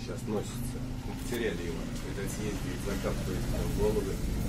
сейчас носится. Мы потеряли его. Это съездили, закапывает головы.